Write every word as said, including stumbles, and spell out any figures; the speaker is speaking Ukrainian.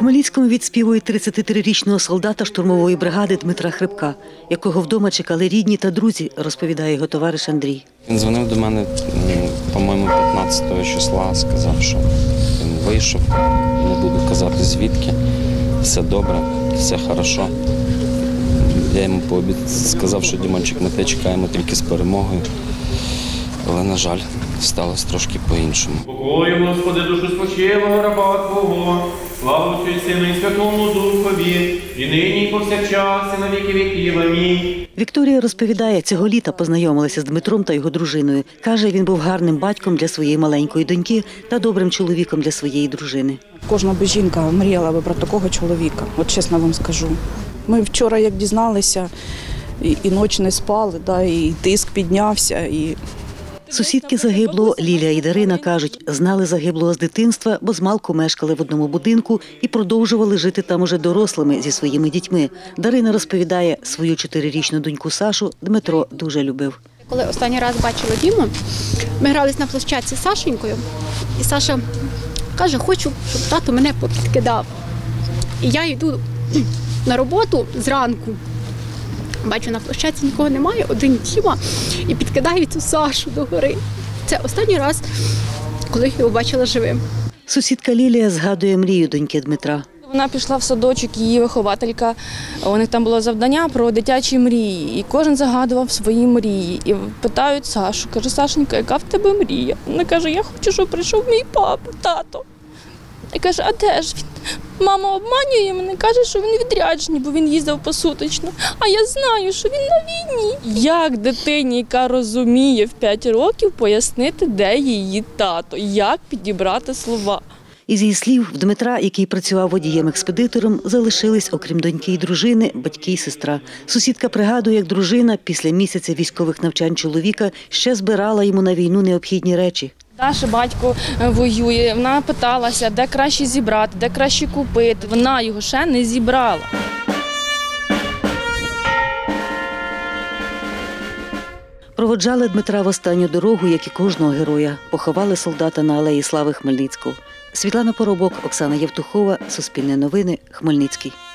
Хмельницькому відспівують тридцятитрирічного солдата штурмової бригади Дмитра Хрипка, якого вдома чекали рідні та друзі, розповідає його товариш Андрій. Він дзвонив до мене, по-моєму, п'ятнадцятого числа, сказав, що він вийшов, не буду казати звідки, все добре, все добре. Я йому сказав, що Дімончик, ми тебе чекаємо тільки з перемогою, але, на жаль, сталося трошки по-іншому. Покою, Господи, душу спочилого раба Твого, славу Отцю і Сину і Святому Духові, і нині, і повсякчас, і на віки віків. Амінь. Вікторія розповідає, цього літа познайомилася з Дмитром та його дружиною. Каже, він був гарним батьком для своєї маленької доньки та добрим чоловіком для своєї дружини. Кожна би жінка мріяла би про такого чоловіка, от чесно вам скажу. Ми вчора, як дізналися, і, і ніч не спали, да, і тиск піднявся. І... Сусідки загиблого Лілія і Дарина кажуть, знали загиблого з дитинства, бо змалку мешкали в одному будинку і продовжували жити там уже дорослими зі своїми дітьми. Дарина розповідає, свою чотирирічну доньку Сашу Дмитро дуже любив. Коли останній раз бачила Діму, ми грались на площадці з Сашенькою, і Саша каже, хочу, щоб тато мене підкидав. І я йду на роботу зранку, бачу, на площадці нікого немає, один Діма, і підкидає цю Сашу догори. Це останній раз, коли я його бачила живим. Сусідка Лілія згадує мрію доньки Дмитра. Вона пішла в садочок, її вихователька, у них там було завдання про дитячі мрії. І кожен загадував свої мрії. І питають Сашу, каже, Сашенька, яка в тебе мрія? Вона каже, я хочу, щоб прийшов мій папа, тато. І каже, а де ж він? Мама обманює мене, каже, що він відряджений, бо він їздив посуточно. А я знаю, що він на війні. Як дитині, яка розуміє в п'ять років, пояснити, де її тато? Як підібрати слова? Із її слів, в Дмитра, який працював водієм-експедитором, залишились, окрім доньки і дружини, батьки і сестра. Сусідка пригадує, як дружина після місяця військових навчань чоловіка ще збирала йому на війну необхідні речі. Наш батько воює, вона питалася, де краще зібрати, де краще купити. Вона його ще не зібрала. Проводжали Дмитра в останню дорогу, як і кожного героя. Поховали солдата на Алеї Слави Хмельницького. Світлана Поробок, Оксана Євтухова, Суспільне новини, Хмельницький.